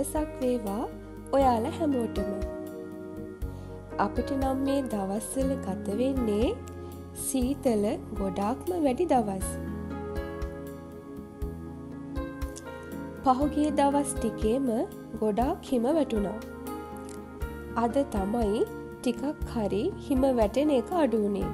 උදෑසක් වේවා ඔයාලා හැමෝටම. අපිට නම් මේ දවස්වල ගත වෙන්නේ සීතල ගොඩාක්ම වැඩි දවස්. පහුගිය දවස් ටිකේම ගොඩාක් හිම වැටුණා. අද තමයි ටිකක් හරි හිම වැටෙන එක අඩු වුණේ.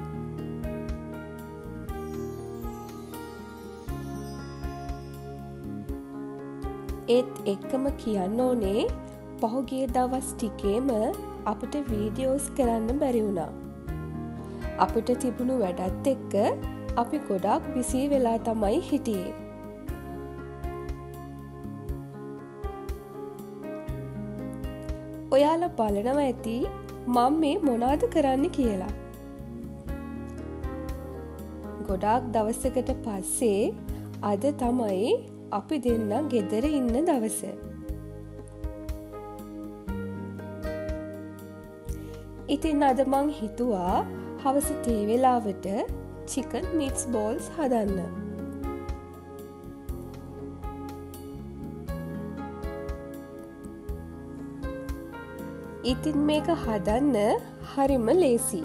ඒත් එක්කම කියන්න ඕනේ පහුගිය දවස් ටිකේම අපිට වීඩියෝස් කරන්න බැරි වුණා. අපිට තිබුණු වැඩත් එක්ක අපි ගොඩාක් බිසි වෙලා තමයි හිටියේ. ඔයාලා බලනවා ඇති මම මේ මොනාද කරන්න කියලා. ගොඩාක් දවසකට පස්සේ අද තමයි අපි දෙන්න ගෙදර ඉන්න දවස. ඉතින් අද මං හිතුවා හවස තේ වෙලාවට චිකන් මිට්ස් බෝල්ස් හදන්න. ඉතින් මේක හදන්න හරිම ලේසි.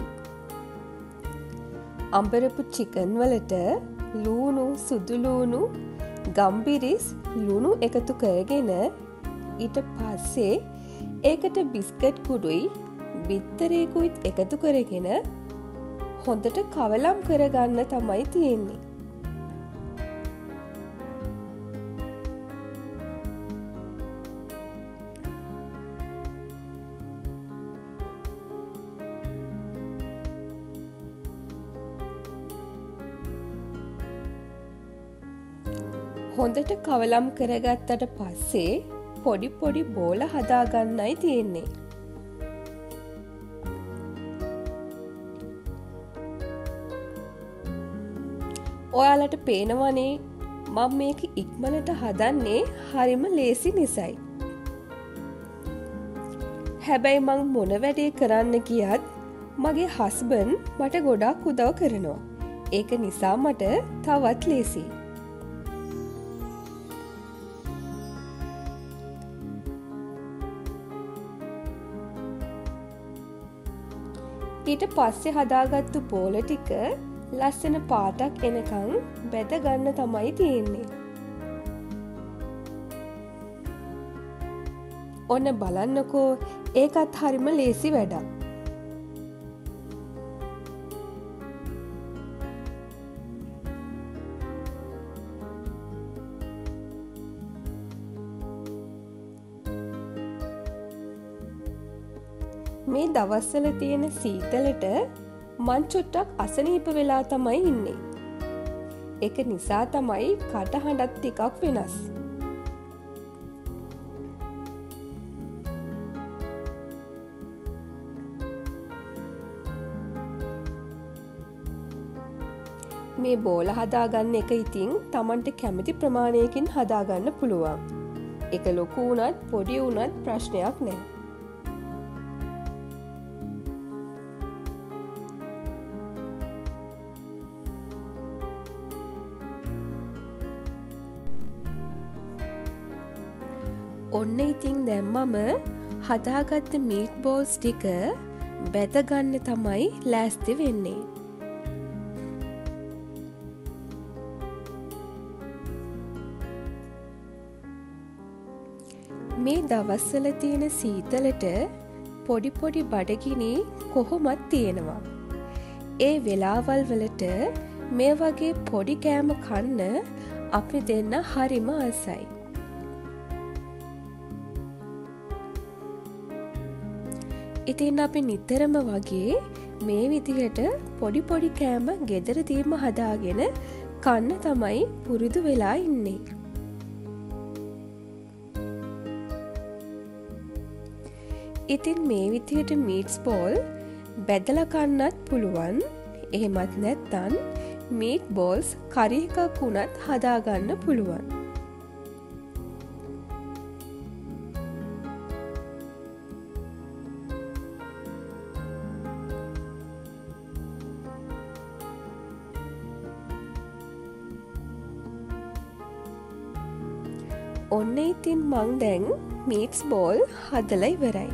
අඹරපු චිකන් වලට ලූණු, සුදු ලූණු, ගම්බිරිස්, ලුණු එකතු කරගෙන ඊට පස්සේ ඒකට බිස්කට් කුඩුයි බිත්තරේකුත් එකතු කරගෙන හොඳට කවලම් කරගන්න තමයි තියෙන්නේ. හොඳට කවලම් කරගත්තට පස්සේ පොඩි පොඩි බෝල හදාගන්නයි තියෙන්නේ. ඔයාලට පේනවනේ මම මේක ඉක්මනට හදන්නේ හරිම ලේසි නිසයි. හැබැයි මං මොන වැඩේ කරන්න ගියත් මගේ හස්බන්ඩ් මට ගොඩාක් උදව් කරනවා. ඒක නිසා මට තවත් ලේසි. ඊට පස්සේ හදාගත්තු බෝල ටික ලස්සන පාටක් එනකන් බැද ගන්න තමයි තියෙන්නේ. ඔන්න බලන්නකෝ ඒකත් හරිම ලේසි වැඩක්. මේ දවස්වල තියෙන සීතලට මං චුට්ටක් අසනීප වෙලා තමයි ඉන්නේ. ඒක නිසා තමයි කටහඬත් ටිකක් වෙනස්. මේ බෝල හදාගන්න එක ඉතින් Tamanට කැමති ප්‍රමාණයකින් හදාගන්න පුළුවන්. ඒක ලොකු වුණත් පොඩි වුණත් ප්‍රශ්නයක් නෑ. ඔන්න ඉතින් දැන් මම හදාගත්ත මීට් බෝල්ස් ටික බැදගන්න තමයි ලෑස්ති වෙන්නේ. මේ දවස්වල තියෙන සීතලට පොඩි පොඩි බඩගිනි කොහොමත් තියෙනවා. ඒ වෙලාවල් වලට මේ වගේ පොඩි කෑම කන්න අපි දෙන්න හරිම ආසයි. ඉතින් අපි නිතරම වගේ මේ විදිහට පොඩි පොඩි කෑම ගෙදරදීම හදාගෙන කන්න තමයි පුරුදු වෙලා ඉන්නේ. ඉතින් මේ විදිහට මීට්ස් බෝල් බැදලා කන්නත් පුළුවන්. එහෙමත් නැත්නම් මීට් බෝල්ස් කරි එකක් වුණත් හදාගන්න පුළුවන්. ඔන්න ඉතින් මං දැන් මීට්ස් බෝල් හදලා ඉවරයි.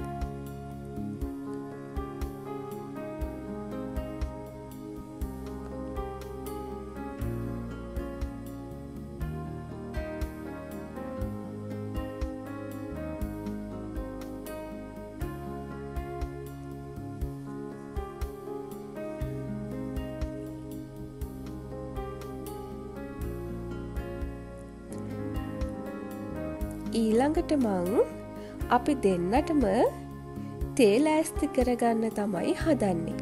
ඊළඟට මං අපි දෙන්නටම තේ ලෑස්ති කරගන්න තමයි හදන්නේ.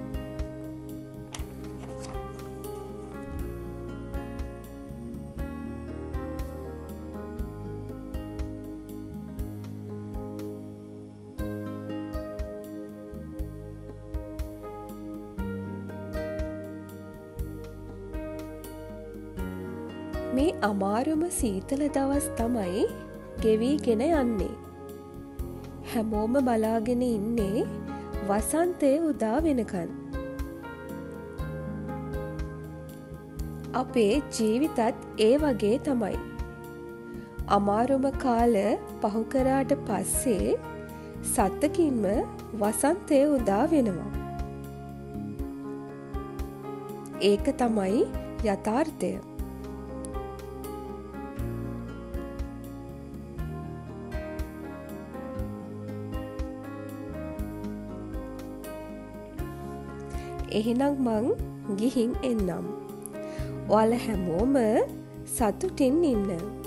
මේ අමාරුම සීතල දවස් තමයි ගෙවීගෙන යන්නේ. හැමෝම බලාගෙන ඉන්නේ වසන්තය උදා වෙනකන්. අපේ ජීවිතත් ඒ වගේ තමයි. අමාරුම කාල පහු කරාට පස්සේ සත්තකින්ම වසන්තය උදා වෙනවා. ඒක තමයි යථාර්ථය. එහෙනම් මං ගිහින් එන්නම්. ඔයාලා හැමෝම සතුටින් ඉන්න.